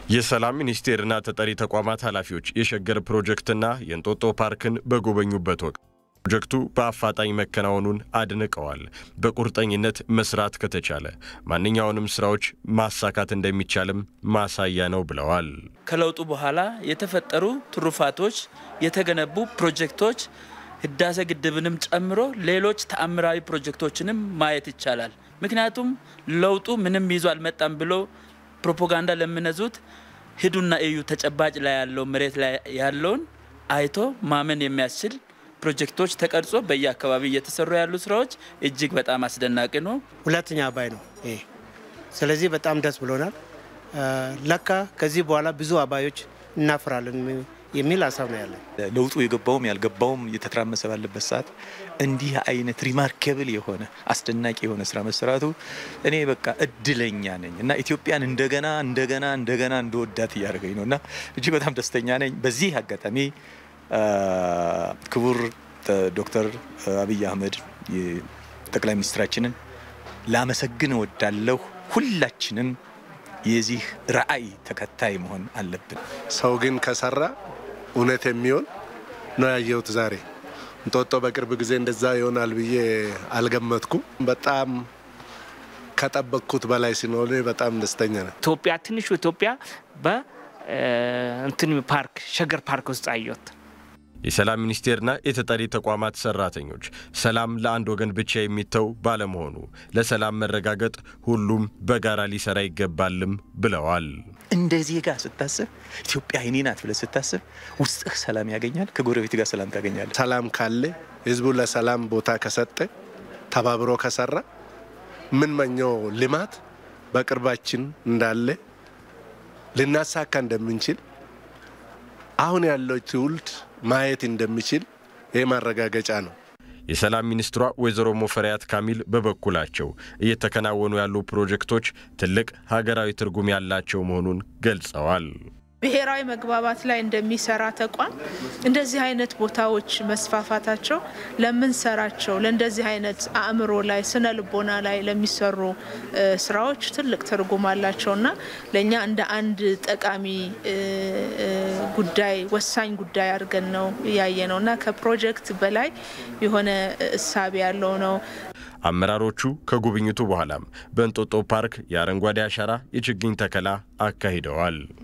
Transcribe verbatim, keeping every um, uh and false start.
የሰላም ሚኒስቴርና ተጠሪ ተቋማት ኃላፊዎች የሸገር ፕሮጀክትና የእንጦጦ ፓርክን በጎበኙበት ወቅት ፕሮጀክቱ በአፋጣኝ መከናወኑን አድንቀዋል። በቁርጠኝነት መስራት ከተቻለ ማንኛውንም ስራዎች ማሳካት እንደሚቻልም ማሳያ ነው ብለዋል። ከለውጡ በኋላ የተፈጠሩ ትሩፋቶች የተገነቡ ፕሮጀክቶች ህዳሴ ግድብንም ጨምሮ ሌሎች ተአምራዊ ፕሮጀክቶችንም ማየት ይቻላል። ምክንያቱም ለውጡ ምንም ይዞ አልመጣም ብሎ ፕሮፓጋንዳ ለምነዙት ሂዱና እዩ ተጨባጭ ላይ ያለው መሬት ላይ ያለውን አይቶ ማመን የሚያስችል ፕሮጀክቶች ተቀርጾ በየአካባቢ እየተሰሩ ያሉ ስራዎች እጅግ በጣም አስደናቂ ነው። ሁለተኛ አባይ ነው ይሄ። ስለዚህ በጣም ደስ ብሎናል። ለካ ከዚህ በኋላ ብዙ አባዮች እናፍራለን የሚል ሐሳብ ነው ያለው። ለውጡ የገባውም ያልገባውም እየተተራመሰ ባለበት ሰዓት እንዲህ አይነት ሪማርኬብል የሆነ አስደናቂ የሆነ ስራ መስራቱ እኔ በቃ እድለኛ ነኝ እና ኢትዮጵያን እንደገና እንደገና እንደገና እንደወዳት ያደርገኝ ነውና እጅግ በጣም ደስተኛ ነኝ። በዚህ አጋጣሚ ክቡር ዶክተር አብይ አህመድ ጠቅላይ ሚኒስትራችንን ላመሰግን ወዳለሁ። ሁላችንም የዚህ ራዕይ ተከታይ መሆን አለብን። ሰው ግን ከሰራ እውነት የሚሆን ነው ያየሁት ዛሬ። እንጦጦ በቅርብ ጊዜ እንደዛ ይሆናል ብዬ አልገመትኩም። በጣም ከጠበቅኩት በላይ ሲኖር በጣም ደስተኛ ነኝ። ኢትዮጵያ ትንሹ ኢትዮጵያ በእንትን ፓርክ ሸገር ፓርክ ውስጥ አየሁት። የሰላም ሚኒስቴርና የተጠሪ ተቋማት ሰራተኞች ሰላም ለአንድ ወገን ብቻ የሚተው ባለመሆኑ ለሰላም መረጋገጥ ሁሉም በጋራ ሊሰራ ይገባልም ብለዋል። እንደዚህ ጋር ስታስብ ኢትዮጵያ የኔ ናት ብለህ ስታስብ ውስጥህ ሰላም ያገኛል፣ ከጎረቤት ጋር ሰላም ታገኛለህ። ሰላም ካለ ህዝቡ ለሰላም ቦታ ከሰጠ ተባብሮ ከሰራ ምን መኘው ልማት በቅርባችን እንዳለ ልናሳካ እንደምንችል አሁን ያለው ትውልድ ማየት እንደሚችል የማረጋገጫ ነው። የሰላም ሚኒስትሯ ወይዘሮ ሙፈሪያት ካሚል በበኩላቸው እየተከናወኑ ያሉ ፕሮጀክቶች ትልቅ ሀገራዊ ትርጉም ያላቸው መሆኑን ገልጸዋል። ብሔራዊ መግባባት ላይ እንደሚሰራ ተቋም እንደዚህ አይነት ቦታዎች መስፋፋታቸው ለምን ሰራቸው ለእንደዚህ አይነት አእምሮ ላይ ስነ ልቦና ላይ ለሚሰሩ ስራዎች ትልቅ ትርጉም አላቸውና ለኛ እንደ አንድ ጠቃሚ ጉዳይ ወሳኝ ጉዳይ አድርገን ነው ያየነውና ከፕሮጀክት በላይ የሆነ እሳቤ ያለው ነው። አመራሮቹ ከጉብኝቱ በኋላም በእንጦጦ ፓርክ የአረንጓዴ አሻራ የችግኝ ተከላ አካሂደዋል።